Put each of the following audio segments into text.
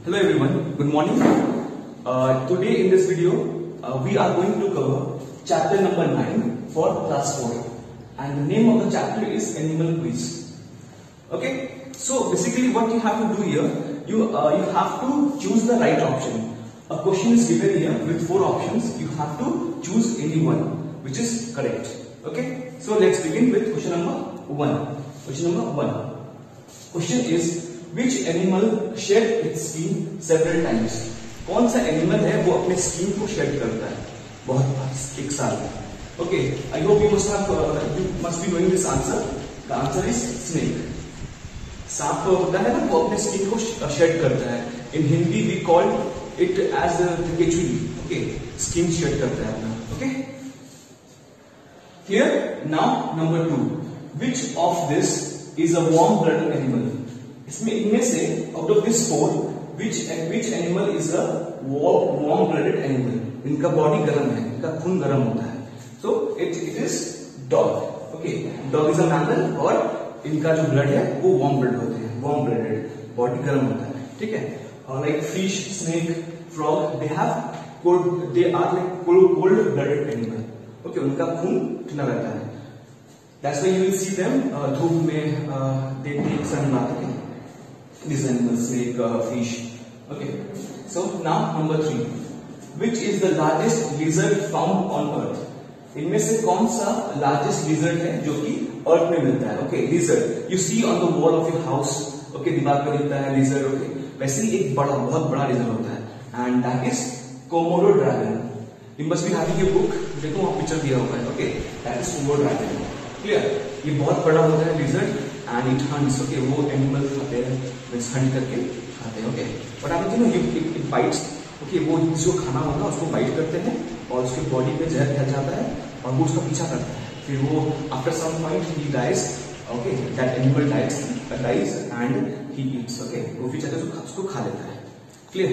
Hello everyone, good morning. Today in this video, we are going to cover chapter number 9 for class 4, and the name of the chapter is Animal Quiz. Okay, so basically what you have to do here, you have to choose the right option. A question is given here with 4 options. You have to choose any one which is correct. Okay, so let's begin with question number 1. Question number 1. Question is, which animal shed its skin several times? कौन सा animal है वो अपने skin को shade करता है बहुत बार, एक साल में? Okay, I hope you must be knowing this answer. The answer is snake. सांप होता है ना, वो अपने स्किन को शेड करता है. In Hindi we call it as the केचुली. Okay, स्किन शेड करता है अपना. Okay. Here now number 2. Which of this is a warm-blooded animal? इसमें इनमें से out of this 4 which animal is a warm-blooded animal? इनका बॉडी गर्म है, इनका खून गर्म होता है. So it is dog. Okay, dog is a mammal और इनका जो ब्लड है वो warm blood होते हैं, warm-blooded, बॉडी गर्म होता है. ठीक है. Like fish, snake, frog, they are like cold-blooded animal. Okay, उनका खून ठंडा रहता है. That's why you will see them धूप में they take sun bath. Okay, these animals, snake, fish. Okay, so now number 3. Which is the largest lizard found on earth? इनमें से कौन सा largest lizard है जो कि earth में मिलता है? Okay, lizard. You see on the wall of your house. Okay, दीवार पर दिखता है lizard. Okay, वैसे ही एक बहुत बड़ा lizard होता है, and that is Komodo dragon. You must be having your book. देखो वहाँ पिक्चर दिया होगा. Okay, that is Komodo dragon. Clear? ये बहुत बड़ा होता है lizard and it hunts. Okay, वो animal खाते हैं, means hunt करके खाते हैं. Okay, but आप you know it bites. Okay, वो जिसको खाना होगा उसको बाइट करते हैं और उसके बॉडी पे जहर फैल जाता है और वो उसका पीछा करता है. फिर वो after some point he dies. Okay, that animal dies and he eats. Okay, वो फिर जाकर उसको खा लेता है. Clear?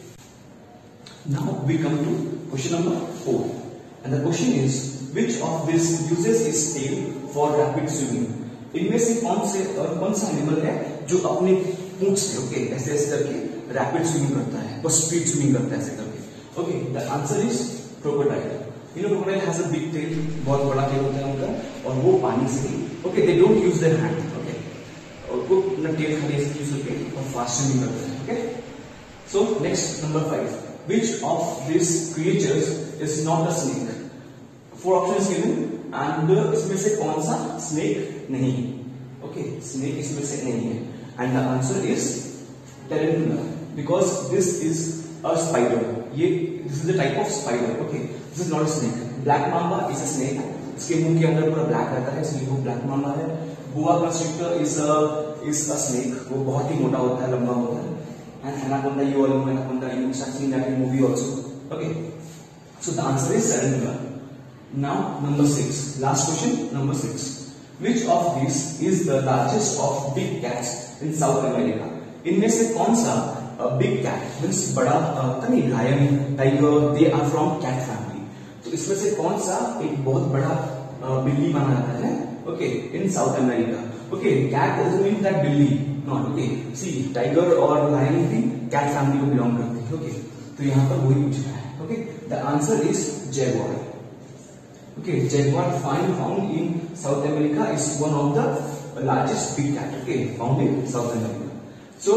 Now we come to question number 4, and the question is, which of these uses its tail for rapid swimming? इनमें से कौन सा एनिमल है जो अपने पूंछ से ओके ऐसे करके रैपिड स्विमिंग करता है, वो स्पीड स्विमिंग करता है ऐसे करके. Okay, the answer is crocodile. You know crocodile has a big tail, बहुत बड़ा टेल होता है उनका, और वो पानी से ही okay they don't use their hand. Okay, और वो अपना टेल खाली ऐसे यूज करके और फास्ट स्विमिंग करते हैं. Okay, so next number 5. Which of this creatures is not a snake? 4 options given and इसमें से कौन सा स्नेक नहीं? ओके, स्नेक इसमें से नहीं है, and the answer is tarantula, because this is a spider. This is the type of spider. Okay, this is not a snake. Black mamba is a snake. इसके मुंह के अंदर पूरा ब्लैक रहता है, इसलिए वो ब्लैक मांबा है. Boa constrictor is a snake. वो बहुत ही मोटा होता है, लंबा होता है. And anaconda, you all know anaconda, you must have seen that in movie also. Okay, so the answer is tarantula. Now number 6, last question, number 6. Which of these is the largest of big cats in South America? इनमें से कौन सा big cat means बड़ा नहीं, lion, tiger, they are from cat family. तो इसमें से कौन सा एक बहुत बड़ा बिल्ली माना जाता है? Okay, in South America. Okay, cat doesn't mean that बिल्ली, not. Okay, see, tiger और lion भी cat family को belong करते हैं. Okay, तो यहाँ पर वही पूछ रहा है. Okay, the answer is jaguar. Okay, jaguar found in South America is one of the largest big cat. Okay, found in South America. So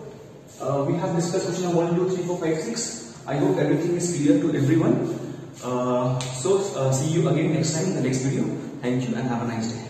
we have discussed question number 1, 2, 3, 4, 5, 6. I hope everything is clear to everyone. So see you again next time in the next video. Thank you and have a nice day.